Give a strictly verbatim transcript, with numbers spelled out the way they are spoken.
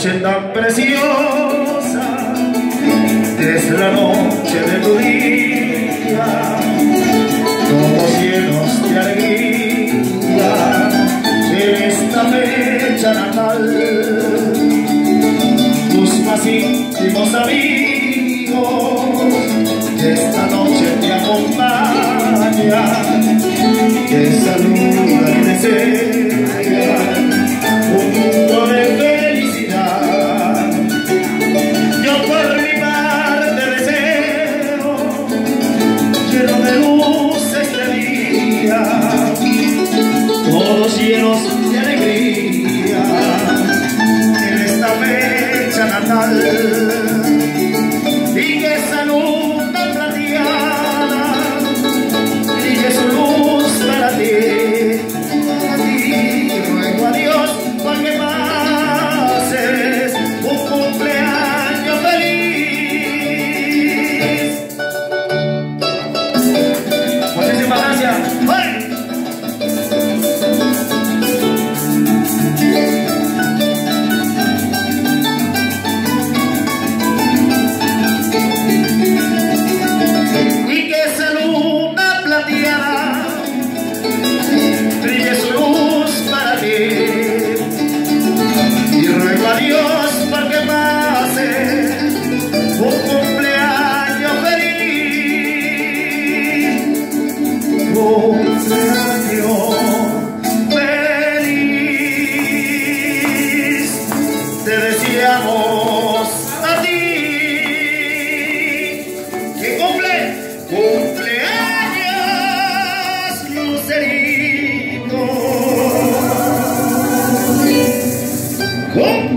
noche tan preciosa es la noche de tu día, todos llenos de alegría en esta fecha natal. Tus más íntimos amigos esta noche te acompañan, te saludan y desean un mundo de felicidad. Yo por mi parte deseo, lleno de luz este día, todos llenos de alegría en esta fecha natal. Y que esa luna plateada brille su luz para ti, para ti. Ruego a Dios para que pases un cumpleaños feliz. Muchísimas gracias. ¡Hey! Brille su luz para ti y ruego a Dios para que pase un cumpleaños feliz, cumpleaños feliz, te deseamos a ti que cumple, cumpleaños Lucerito. ¿Cómo?